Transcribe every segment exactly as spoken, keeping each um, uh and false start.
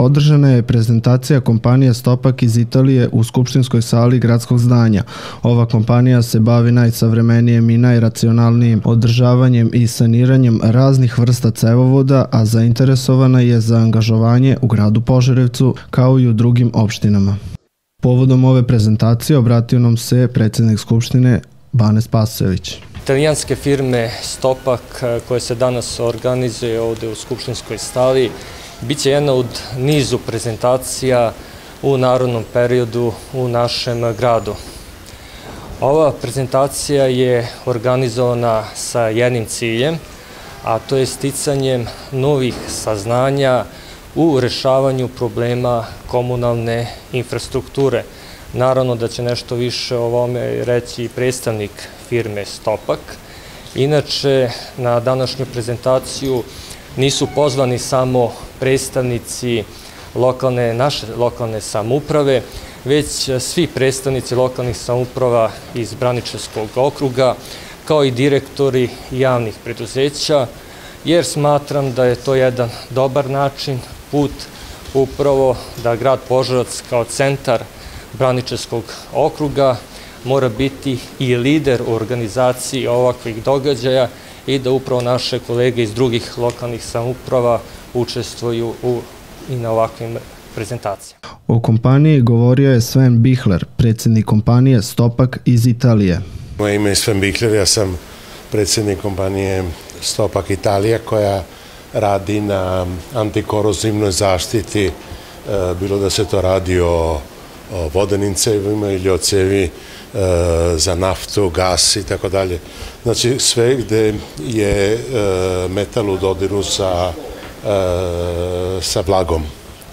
održana je prezentacija kompanije Stopak iz Italije u skupštinskoj sali gradskog zdanja. Ova kompanija se bavi najsavremenijim i najracionalnijim održavanjem i saniranjem raznih vrsta cevovoda, a zainteresovana je za angažovanje u gradu Požarevcu kao i u drugim opštinama. Povodom ove prezentacije obratio nam se predsjednik Skupštine Bane Spasojević. Italijanske firme Stopak koje se danas organizuje ovdje u skupštinskoj sali biće jedna od nizu prezentacija u narednom periodu u našem gradu. Ova prezentacija je organizovana sa jednim ciljem, a to je sticanjem novih saznanja u rešavanju problema komunalne infrastrukture. Naravno da će nešto više o ovome reći i predstavnik firme Stopak. Inače, na današnju prezentaciju nisu pozvani samo predstavnici lokalne, naše lokalne samouprave, već svi predstavnici lokalnih samouprava iz Braničevskog okruga, kao i direktori javnih preduzeća, jer smatram da je to jedan dobar način, put upravo da grad Požarevac kao centar Braničevskog okruga mora biti i lider u organizaciji ovakvih događaja i da upravo naše kolege iz drugih lokalnih samouprava učestvuju u, i na ovakvim prezentacijama. O kompaniji govorio je Sven Bihler, predsjednik kompanije Stopak iz Italije. Moje ime je Sven Bihler, ja sam predsjednik kompanije Stopak Italija koja radi na antikorozivnoj zaštiti, bilo da se to radi o vodenim cevima ili o cevi za naftu, gas i tako dalje. Znači sve gde je metal u dodiru sa, sa vlagom.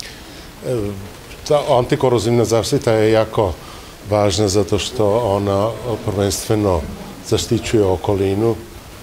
Ta antikorozivna zaštita je jako važna zato što ona prvenstveno zaštićuje okolinu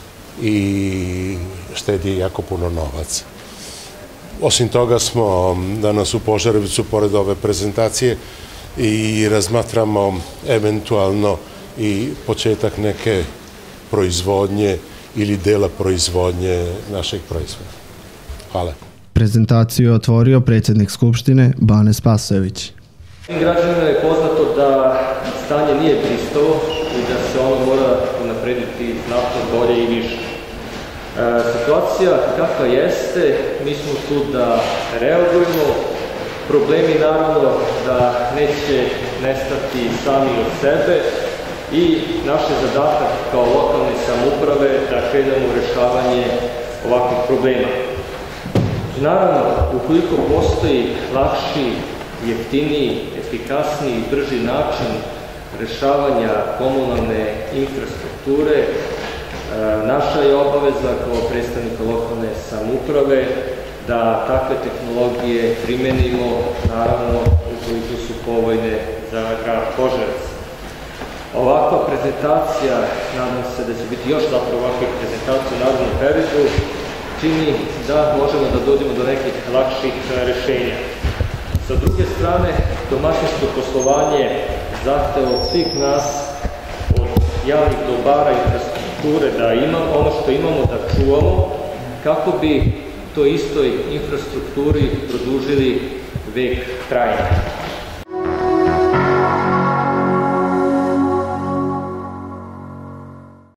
i štedi jako puno novaca. Osim toga smo danas u Požarevcu, pored ove prezentacije, i razmatramo eventualno i početak neke proizvodnje ili dela proizvodnje našeg proizvoda. Hvala. Prezentaciju je otvorio predsjednik Skupštine Bane Spasojević. Građanima je poznato da stanje nije pristalo i da se ono mora unaprediti znatno bolje i više. Situacija kakva jeste, mi smo tu da reagujemo. Problemi naravno da neće nestati sami od sebe i naš je zadatak kao lokalne samouprave da krenemo u rešavanje ovakvih problema. Naravno, ukoliko postoji lakši, jeftiniji, efikasniji i brži način rešavanja komunalne infrastrukture, naša je obaveza kao predstavnika lokalne samouprave da takve tehnologije primenimo, naravno, ukoliko su povoljne za grad Požarevac. Ovakva prezentacija, nadam se da će biti još zapravo ovakvih prezentacija u narednom periodu, čini da možemo da dođemo do nekih lakših rešenja. Sa druge strane, domaćinsko poslovanje zahteva od svih nas, od javnih dobara i infrastrukture, da imamo ono što imamo da čuvamo, kako bi toj istoj infrastrukturi produžili vek trajanja.